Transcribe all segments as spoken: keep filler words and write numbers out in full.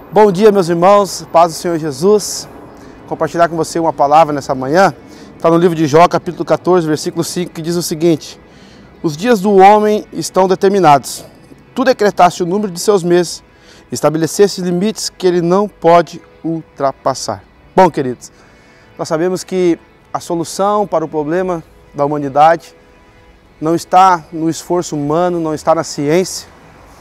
Bom dia, meus irmãos, paz do Senhor Jesus. Compartilhar com você uma palavra nessa manhã. Está no livro de Jó, capítulo quatorze, versículo cinco, que diz o seguinte: os dias do homem estão determinados. Tu decretaste o número de seus meses, estabeleceste limites que ele não pode ultrapassar. Bom, queridos, nós sabemos que a solução para o problema da humanidade não está no esforço humano, não está na ciência,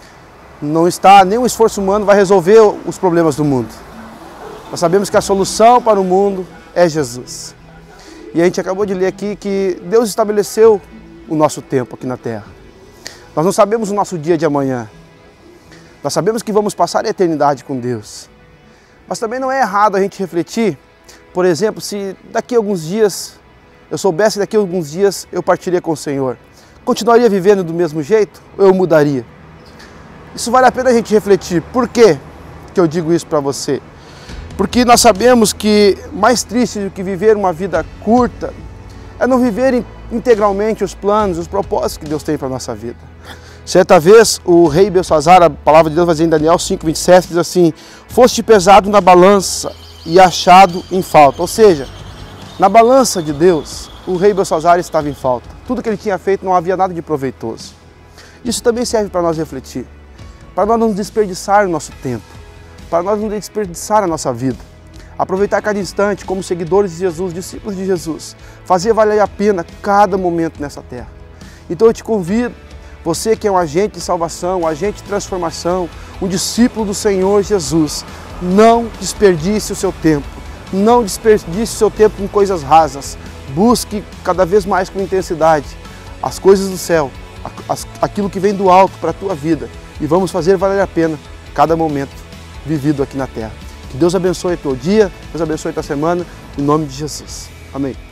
não está, nenhum esforço humano vai resolver os problemas do mundo. Nós sabemos que a solução para o mundo é Jesus. E a gente acabou de ler aqui que Deus estabeleceu o nosso tempo aqui na terra. Nós não sabemos o nosso dia de amanhã. Nós sabemos que vamos passar a eternidade com Deus. Mas também não é errado a gente refletir, por exemplo, se daqui a alguns dias, eu soubesse que daqui a alguns dias eu partiria com o Senhor, continuaria vivendo do mesmo jeito ou eu mudaria? Isso vale a pena a gente refletir. Por quê que eu digo isso para você? Porque nós sabemos que mais triste do que viver uma vida curta é não viver integralmente os planos, os propósitos que Deus tem para a nossa vida. Certa vez o rei Belsassar, a palavra de Deus vai dizer em Daniel cinco, vinte e sete, diz assim: foste pesado na balança e achado em falta. Ou seja, na balança de Deus, o rei Belsassar estava em falta. Tudo que ele tinha feito não havia nada de proveitoso. Isso também serve para nós refletir, para nós não desperdiçar o nosso tempo, para nós não desperdiçar a nossa vida. Aproveitar cada instante como seguidores de Jesus, discípulos de Jesus, fazer valer a pena cada momento nessa terra. Então eu te convido, você que é um agente de salvação, um agente de transformação, um discípulo do Senhor Jesus, não desperdice o seu tempo, não desperdice o seu tempo com coisas rasas. Busque cada vez mais com intensidade as coisas do céu, aquilo que vem do alto para a tua vida, e vamos fazer valer a pena cada momento vivido aqui na terra. Que Deus abençoe o teu dia, Deus abençoe a tua semana, em nome de Jesus. Amém.